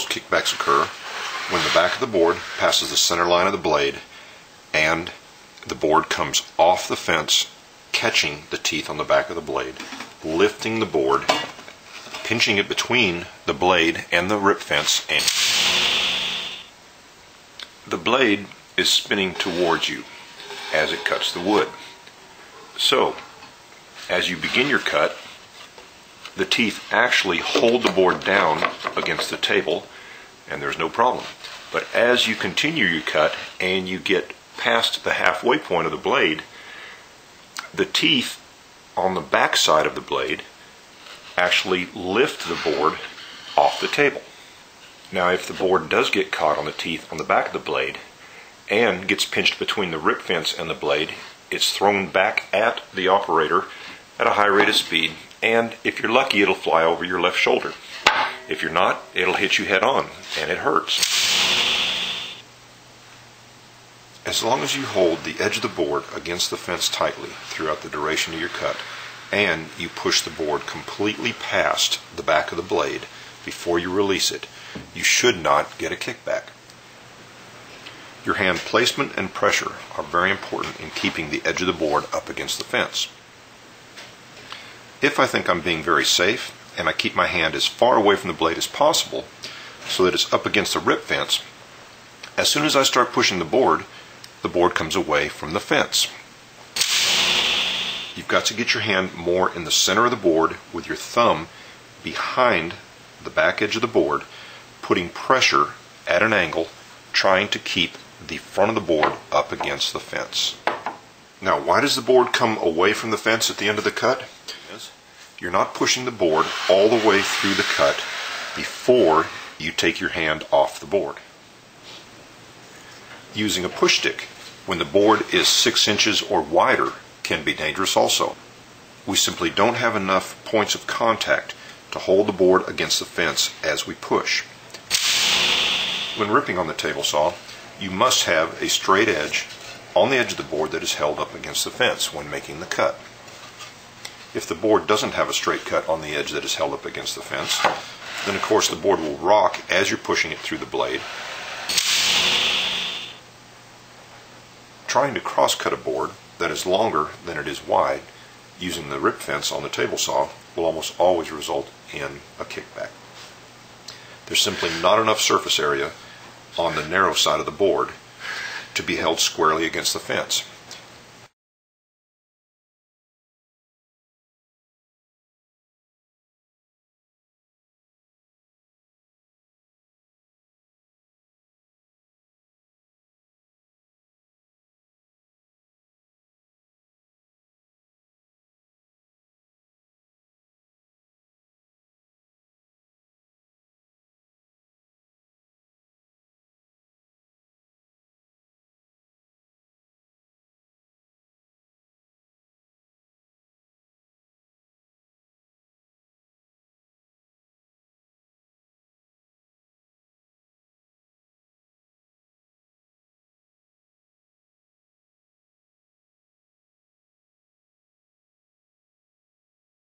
most kickbacks occur when the back of the board passes the center line of the blade and the board comes off the fence, catching the teeth on the back of the blade, lifting the board, pinching it between the blade and the rip fence, and the blade is spinning towards you as it cuts the wood. So, as you begin your cut, the teeth actually hold the board down against the table and there's no problem. But as you continue your cut and you get past the halfway point of the blade, the teeth on the back side of the blade actually lift the board off the table. Now if the board does get caught on the teeth on the back of the blade and gets pinched between the rip fence and the blade, it's thrown back at the operator at a high rate of speed, and if you're lucky it'll fly over your left shoulder. If you're not, it'll hit you head on and it hurts. As long as you hold the edge of the board against the fence tightly throughout the duration of your cut, and you push the board completely past the back of the blade before you release it, you should not get a kickback. Your hand placement and pressure are very important in keeping the edge of the board up against the fence. If I think I'm being very safe and I keep my hand as far away from the blade as possible so that it's up against the rip fence, as soon as I start pushing the board comes away from the fence. You've got to get your hand more in the center of the board with your thumb behind the back edge of the board, putting pressure at an angle, trying to keep the front of the board up against the fence. Now, why does the board come away from the fence at the end of the cut? You're not pushing the board all the way through the cut before you take your hand off the board. Using a push stick when the board is 6 inches or wider can be dangerous also. We simply don't have enough points of contact to hold the board against the fence as we push. When ripping on the table saw, you must have a straight edge on the edge of the board that is held up against the fence when making the cut. If the board doesn't have a straight cut on the edge that is held up against the fence, then of course the board will rock as you're pushing it through the blade. Trying to cross-cut a board that is longer than it is wide using the rip fence on the table saw will almost always result in a kickback. There's simply not enough surface area on the narrow side of the board to be held squarely against the fence.